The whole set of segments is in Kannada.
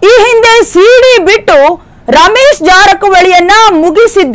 ಈ ಹಿಂದೆ ಸಿಡಿ ಬಿಟ್ಟು ರಮೇಶ್ ಜಾರಕಿಹೊಳಿಯನ್ನ ಮುಗಿಸಿದ್ದ.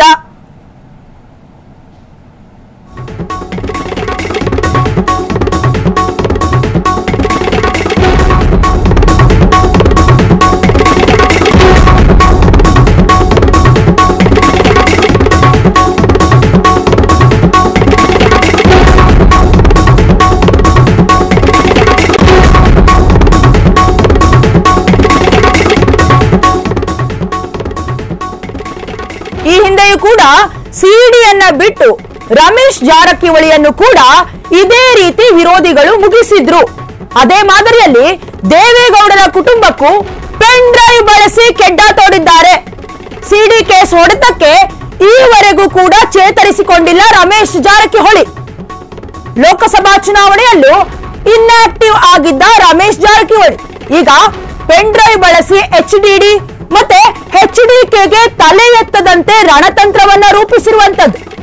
ಈ ಹಿಂದೆಯೂ ಕೂಡ ಸಿಡಿಯನ್ನ ಬಿಟ್ಟು ರಮೇಶ್ ಜಾರಕಿಹೊಳಿಯನ್ನು ಕೂಡ ಇದೇ ರೀತಿ ವಿರೋಧಿಗಳು ಮುಗಿಸಿದ್ರು. ಅದೇ ಮಾದರಿಯಲ್ಲಿ ದೇವೇಗೌಡರ ಕುಟುಂಬಕ್ಕೂ ಪೆನ್ ಡ್ರೈವ್ ಬಳಸಿ ಕೆಡ್ಡ ತೋಡಿದ್ದಾರೆ. ಸಿಡಿ ಕೇಸ್ ಹೊಡೆತಕ್ಕೆ ಈವರೆಗೂ ಕೂಡ ಚೇತರಿಸಿಕೊಂಡಿಲ್ಲ ರಮೇಶ್ ಜಾರಕಿಹೊಳಿ. ಲೋಕಸಭಾ ಚುನಾವಣೆಯಲ್ಲೂ ಇನ್ಆಕ್ಟಿವ್ ಆಗಿದ್ದ ರಮೇಶ್ ಜಾರಕಿಹೊಳಿ ಈಗ ಪೆನ್ ಡ್ರೈವ್ ಬಳಸಿ HDD ಮತ್ತೆ HDKಗೆ ತಲೆ ಎತ್ತದಂತೆ ರಣತಂತ್ರವನ್ನ ರೂಪಿಸಿರುವಂತದ್ದು.